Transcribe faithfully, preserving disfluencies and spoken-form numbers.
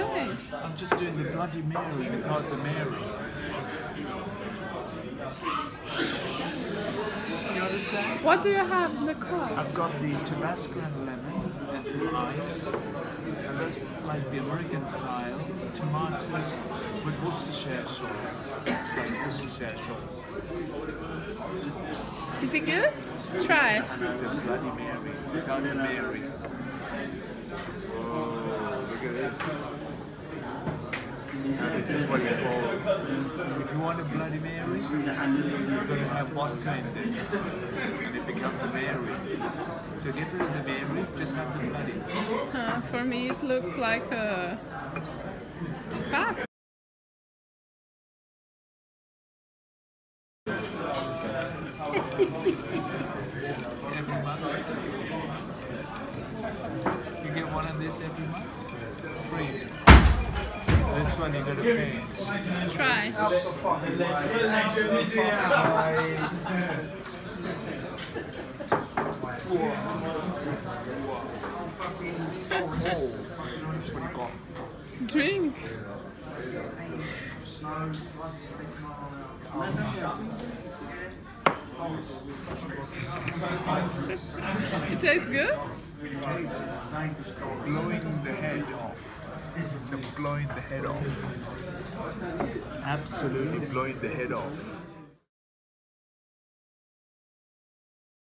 doing? I'm just doing the Bloody Mary without the Mary. You understand? What do you have in the car? I've got the Tabasco and lemon and some ice. And that's like the American style. Tomato with Worcestershire sauce. It's like Worcestershire sauce. Is it good? Try. It's a Bloody Mary. It's a Bloody Mary. Oh, look at this. So this is what you call, if you want a Bloody Mary, you're going to have vodka in this, and it becomes a Mary. So get rid of the Mary, just have the Bloody. Uh, for me it looks like a pasta. Every month. You get one of this every month? Free. This one you gotta pay. Try. Oh, that's what you got. Drink. It tastes good? It tastes blowing the head off. So blowing the head off. Absolutely blowing the head off.